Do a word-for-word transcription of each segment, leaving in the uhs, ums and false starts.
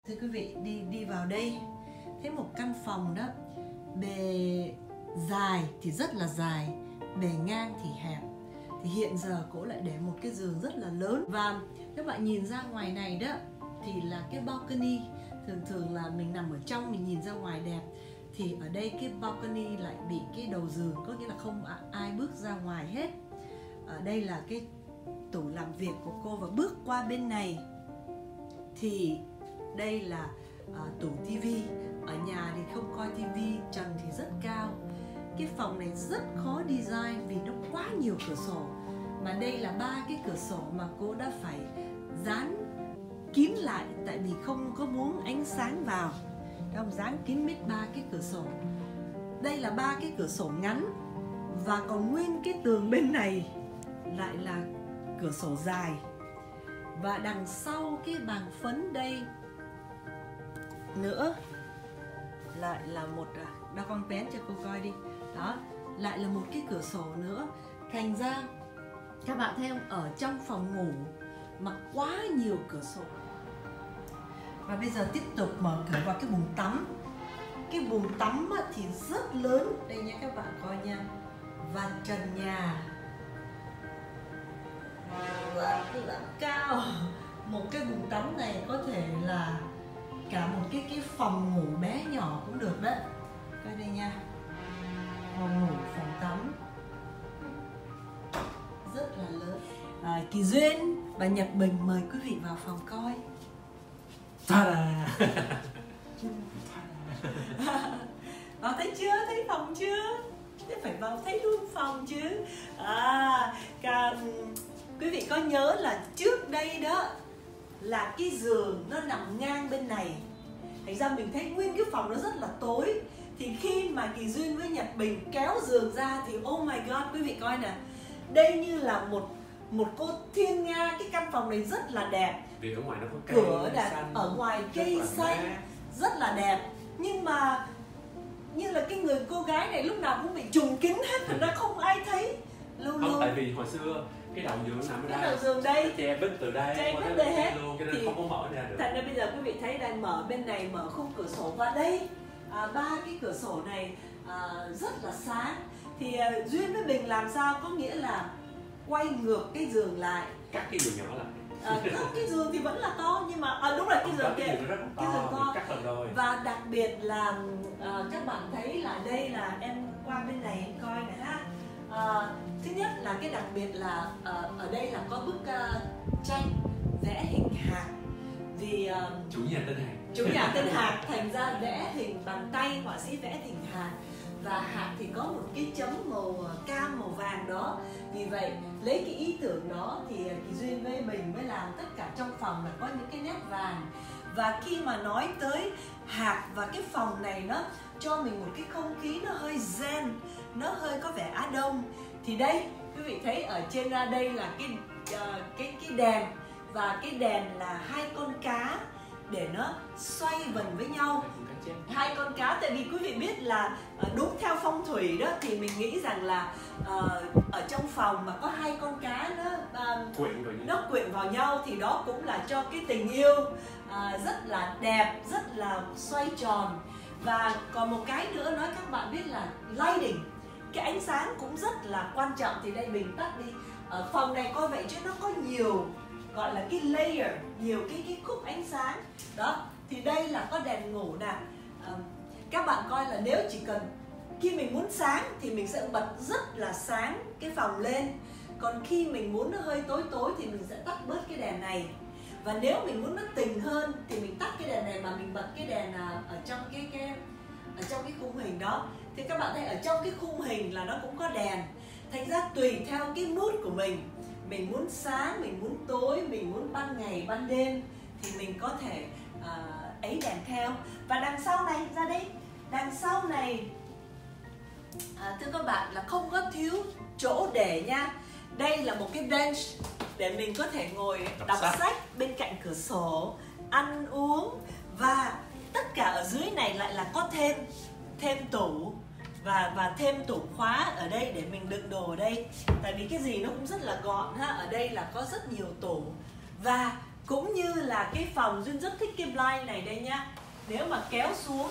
Thưa quý vị, đi đi vào đây thấy một căn phòng đó, bề dài thì rất là dài, bề ngang thì hẹp. Thì hiện giờ cô lại để một cái giường rất là lớn. Và các bạn nhìn ra ngoài này đó thì là cái balcony. Thường thường là mình nằm ở trong mình nhìn ra ngoài đẹp, thì ở đây cái balcony lại bị cái đầu giường, có nghĩa là không ai bước ra ngoài hết. Ở đây là cái tủ làm việc của cô, và bước qua bên này thì đây là uh, tủ tivi. Ở nhà thì không coi tivi, trần thì rất cao. Cái phòng này rất khó design vì nó quá nhiều cửa sổ. Mà đây là ba cái cửa sổ mà cô đã phải dán kín lại, tại vì không có muốn ánh sáng vào. Không, dán kín mít ba cái cửa sổ. Đây là ba cái cửa sổ ngắn, và còn nguyên cái tường bên này lại là cửa sổ dài. Và đằng sau cái bàn phấn đây nữa lại là một, đo con pén cho cô coi đi, đó lại là một cái cửa sổ nữa. Thành ra các bạn thấy không, ở trong phòng ngủ mà quá nhiều cửa sổ. Và bây giờ tiếp tục mở cửa vào cái bồn tắm. Cái bồn tắm thì rất lớn đây nha các bạn coi nha, và trần nhà rất là cao. Một cái bồn tắm này có thể là cả một cái cái phòng ngủ bé nhỏ cũng được đấy. Coi đây nha, phòng ngủ, phòng tắm rất là lớn. À, Kỳ Duyên và Nhật Bình mời quý vị vào phòng coi. Ta-da! Vào thấy chưa? Thấy phòng chưa? Thế phải vào thấy luôn phòng chứ. À, cả, quý vị có nhớ là trước đây đó là cái giường nó nằm ngang bên này, thành ra mình thấy nguyên cái phòng nó rất là tối. Thì khi mà Kỳ Duyên với Nhật Bình kéo giường ra thì oh my god, quý vị coi nè, đây như là một một cô thiên nga. Cái căn phòng này rất là đẹp, vì ở ngoài nó có cây cửa đẹp, xanh, ở ngoài cây xanh mát, rất là đẹp. Nhưng mà như là cái người cô gái này lúc nào cũng bị trùng kín hết, thành ra không ai thấy. Lâu không, lâu tại vì hồi xưa cái đầu giường nằm ở đây, cái đầu giường đây che bít từ đây, che qua bít đây đây hết luôn, cho nên thì không có mở ra được. thành ra bây giờ quý vị thấy đang mở bên này, mở khung cửa sổ, và đây à, ba cái cửa sổ này à, rất là sáng. Thì à, Duyên với Bình làm sao, có nghĩa là quay ngược cái giường lại, cắt cái giường nhỏ lại. à, không, cái giường thì vẫn là to, nhưng mà à, đúng rồi, cái giường cái giường rất là cái giường to, cắt lần đôi. và đặc biệt là à, các bạn thấy là đây là em qua bên này em coi này ha. À, thứ nhất là cái đặc biệt là à, ở đây là có bức à, tranh vẽ hình hạt, vì uh, chủ nhà tên Hạt chủ nhà tên Hạt, thành ra vẽ hình bằng tay, họa sĩ vẽ hình hạt, và hạt thì có một cái chấm màu cam màu vàng đó. Vì vậy lấy cái ý tưởng đó thì Kỳ Duyên với mình mới làm tất cả trong phòng là có những cái nét vàng. Và khi mà nói tới hạt và cái phòng này, nó cho mình một cái không khí nó hơi zen, nó hơi có vẻ Á Đông. Thì đây quý vị thấy ở trên ra đây là cái uh, cái cái đèn, và cái đèn là hai con cá để nó xoay vần với nhau. Hai con cá, tại vì quý vị biết là đúng theo phong thủy đó thì mình nghĩ rằng là uh, ở trong phòng mà có hai con cá nó uh, quyện vào nhau. nó quyện vào nhau thì đó cũng là cho cái tình yêu uh, rất là đẹp, rất là xoay tròn. Và còn một cái nữa nói các bạn biết là lighting, cái ánh sáng cũng rất là quan trọng. Thì đây Bình tắt đi. Ở phòng này coi vậy chứ nó có nhiều, gọi là cái layer, nhiều cái cái khúc ánh sáng đó. Thì đây là có đèn ngủ nè. À, các bạn coi là nếu chỉ cần khi mình muốn sáng thì mình sẽ bật rất là sáng cái phòng lên, còn khi mình muốn nó hơi tối tối thì mình sẽ tắt bớt cái đèn này. Và nếu mình muốn nó tỉnh hơn thì mình tắt cái đèn này mà mình bật cái đèn ở trong cái cái ở trong cái khung hình đó. Thì các bạn thấy ở trong cái khung hình là nó cũng có đèn, thành ra tùy theo cái mood của mình, mình muốn sáng, mình muốn tối, mình muốn ban ngày, ban đêm thì mình có thể uh, ấy đèn theo. Và đằng sau này, ra đây, đằng sau này à, thưa các bạn là không có thiếu chỗ để nha. Đây là một cái bench để mình có thể ngồi đọc, đọc sách. sách bên cạnh cửa sổ, ăn uống. Và tất cả ở dưới này lại là có thêm thêm tủ và và thêm tủ khóa ở đây để mình đựng đồ ở đây. Tại vì cái gì nó cũng rất là gọn ha. Ở đây là có rất nhiều tủ. Và cũng như là cái phòng Duyên rất thích cái blind này đây nhá. Nếu mà kéo xuống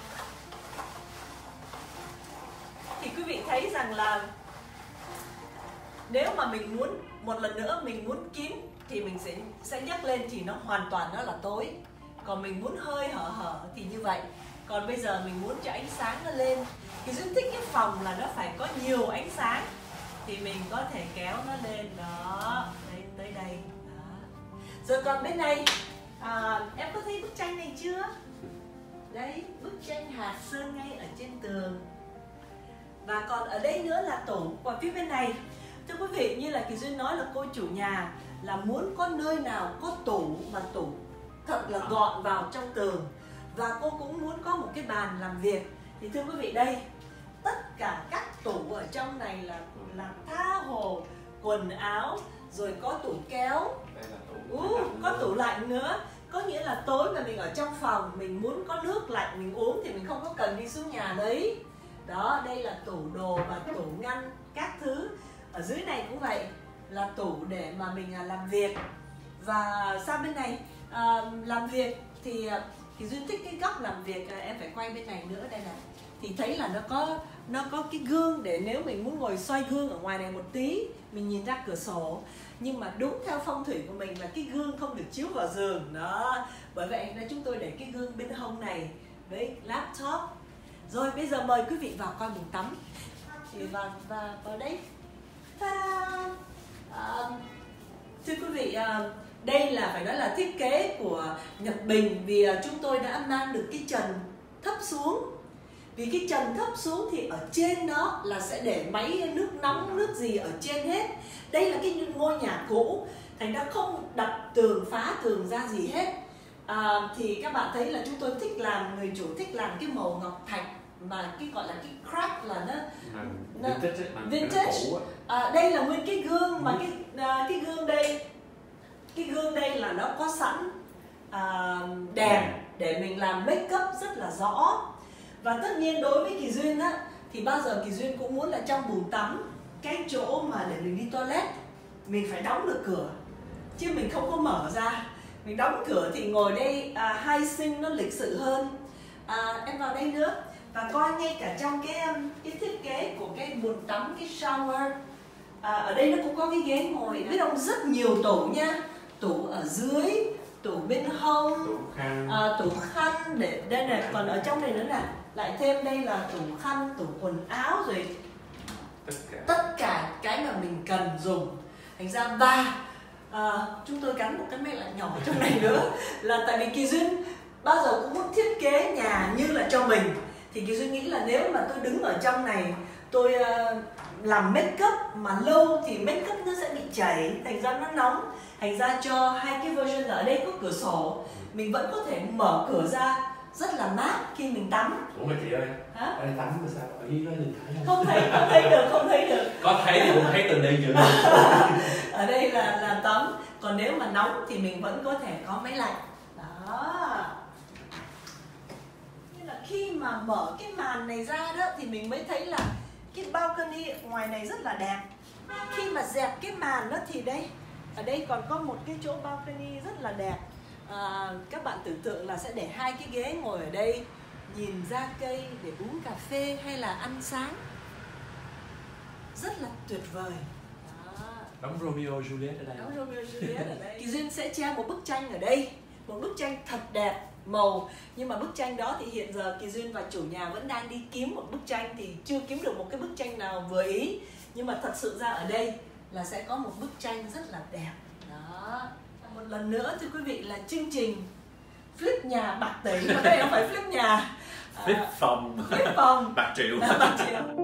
thì quý vị thấy rằng là nếu mà mình muốn một lần nữa mình muốn kín thì mình sẽ sẽ nhấc lên thì nó hoàn toàn nó là tối. Còn mình muốn hơi hở hở thì như vậy. Còn bây giờ mình muốn cho ánh sáng nó lên thì Duyên thích cái phòng là nó phải có nhiều ánh sáng thì mình có thể kéo nó lên đó, đây tới đây đó. Rồi còn bên này à, em có thấy bức tranh này chưa? Đấy, bức tranh hạt sơn ngay ở trên tường. Và còn ở đây nữa là tủ. Và phía bên này, thưa quý vị, như là Kỳ Duyên nói là cô chủ nhà là muốn có nơi nào có tủ mà tủ thật là gọn vào trong tường. Và cô cũng muốn có một cái bàn làm việc. Thì thưa quý vị đây, tất cả các tủ ở trong này là là tha hồ, quần áo, rồi có tủ kéo, Đây là tủ uh, có tủ lạnh nữa. Có nghĩa là tối mà mình ở trong phòng, mình muốn có nước lạnh mình uống thì mình không có cần đi xuống nhà lấy. Đó, đây là tủ đồ và tủ ngăn các thứ. Ở dưới này cũng vậy, là tủ để mà mình làm việc. Và sang bên này à, làm việc thì thì Duyên thích cái góc làm việc, à, em phải quay bên này nữa đây này. Thì thấy là nó có nó có cái gương để nếu mình muốn ngồi xoay gương ở ngoài này một tí, mình nhìn ra cửa sổ. Nhưng mà đúng theo phong thủy của mình là cái gương không được chiếu vào giường đó. Bởi vậy nên chúng tôi để cái gương bên hông này với laptop. Rồi bây giờ mời quý vị vào coi bồn tắm. Thì và và vào đây. À, thưa quý vị, à, đây là phải nói là thiết kế của Nhật Bình, vì à, chúng tôi đã mang được cái trần thấp xuống. Vì cái trần thấp xuống thì ở trên đó là sẽ để máy nước nóng, nước gì ở trên hết. Đây là cái ngôi nhà cũ, thành ra không đập tường, phá tường ra gì hết. À, thì các bạn thấy là chúng tôi thích làm, người chủ thích làm cái màu ngọc thạch mà cái gọi là cái crack là nó, nó vintage, vintage. À, đây là nguyên cái gương mà cái à, cái gương đây, cái gương đây là nó có sẵn à, đèn để mình làm make up rất là rõ. Và tất nhiên đối với Kỳ Duyên á, thì bao giờ Kỳ Duyên cũng muốn là trong bồn tắm, cái chỗ mà để mình đi toilet mình phải đóng được cửa, chứ mình không có mở ra. Mình đóng cửa thì ngồi đây à, hai sinh nó lịch sự hơn. À, em vào đây nữa và coi ngay cả trong cái cái thiết kế của cái bồn tắm, cái shower. À, ở đây nó cũng có cái ghế ngồi, biết không, rất nhiều tủ nha. Tủ ở dưới, tủ bên hông, tủ khăn, à, tủ khăn để đây này, còn ở trong này nữa nè, lại thêm đây là tủ khăn, tủ quần áo, rồi tất cả tất cả cái mà mình cần dùng. Thành ra và à, chúng tôi gắn một cái máy lạnh nhỏ trong này nữa là tại vì Kỳ Duyên bao giờ cũng muốn thiết kế nhà như là cho mình. Thì Kỳ Duyên nghĩ là nếu mà tôi đứng ở trong này tôi uh, làm make up mà lâu thì make up nó sẽ bị chảy, thành ra nó nóng. Thành ra cho hai cái version là ở đây có cửa sổ, mình vẫn có thể mở cửa ra rất là mát khi mình tắm. Ủa mà chị ơi, hả? Ở đây tắm mà sao? Ở dưới đó nhìn thấy không? Không thấy, không thấy được, không thấy được. Có thấy thì cũng thấy từ đây chứ. Ở đây là là tắm, còn nếu mà nóng thì mình vẫn có thể có máy lạnh. Đó. Nên là khi mà mở cái màn này ra đó thì mình mới thấy là cái balcony ngoài này rất là đẹp. Khi mà dẹp cái màn đó thì đây, ở đây còn có một cái chỗ balcony rất là đẹp. À, các bạn tưởng tượng là sẽ để hai cái ghế ngồi ở đây, nhìn ra cây để uống cà phê hay là ăn sáng, rất là tuyệt vời. Đó. Đóng Romeo Juliet ở đây. Đóng Romeo Juliet ở đây. Kỳ Duyên sẽ treo một bức tranh ở đây, một bức tranh thật đẹp màu, nhưng mà bức tranh đó thì hiện giờ Kỳ Duyên và chủ nhà vẫn đang đi kiếm một bức tranh thì chưa kiếm được một cái bức tranh nào vừa ý. Nhưng mà thật sự ra ở đây là sẽ có một bức tranh rất là đẹp. Đó. Một lần nữa thưa quý vị là chương trình flip nhà bạc tỷ, mà đây không phải flip nhà, Flip phòng flip phòng bạc triệu. bạc triệu.